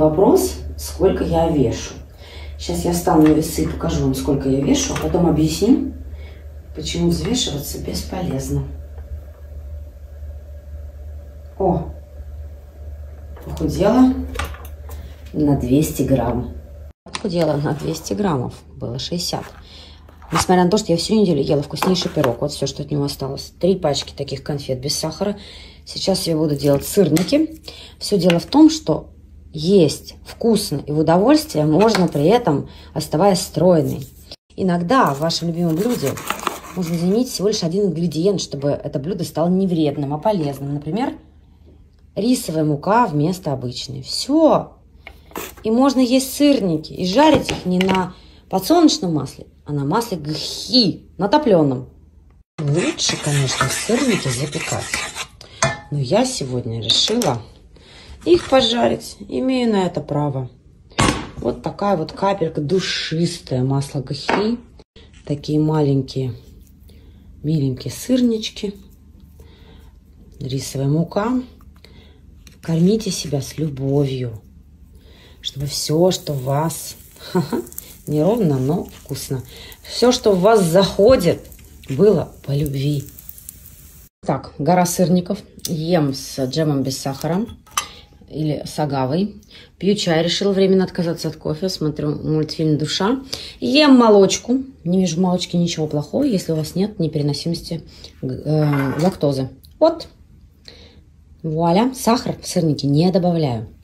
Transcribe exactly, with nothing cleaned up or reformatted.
вопрос, сколько я вешу. Сейчас я встану на весы и покажу вам, сколько я вешу, а потом объясню, почему взвешиваться бесполезно. О, похудела на двести грамм. Похудела на двести граммов, было шестьдесят. Несмотря на то, что я всю неделю ела вкуснейший пирог. Вот все, что от него осталось. Три пачки таких конфет без сахара. Сейчас я буду делать сырники. Все дело в том, что есть вкусно и в удовольствие можно при этом оставаясь стройной. Иногда в вашем любимом блюде можно заменить всего лишь один ингредиент, чтобы это блюдо стало не вредным, а полезным. Например, рисовая мука вместо обычной. Все. И можно есть сырники и жарить их не на подсолнечном масле, а на масле гхи, на топленом. Лучше, конечно, сырники запекать. Но я сегодня решила их пожарить. Имею на это право. Вот такая вот капелька душистое масло гхи. Такие маленькие, миленькие сырнички. Рисовая мука. Кормите себя с любовью. Чтобы все, что в вас... Неровно, но вкусно. Все, что в вас заходит, было по любви. Так, гора сырников. Ем с джемом без сахара или с агавой. Пью чай. Решила временно отказаться от кофе. Смотрю мультфильм «Душа». Ем молочку. Не вижу в молочке ничего плохого, если у вас нет непереносимости э, лактозы. Вот. Вуаля. Сахар в сырники не добавляю.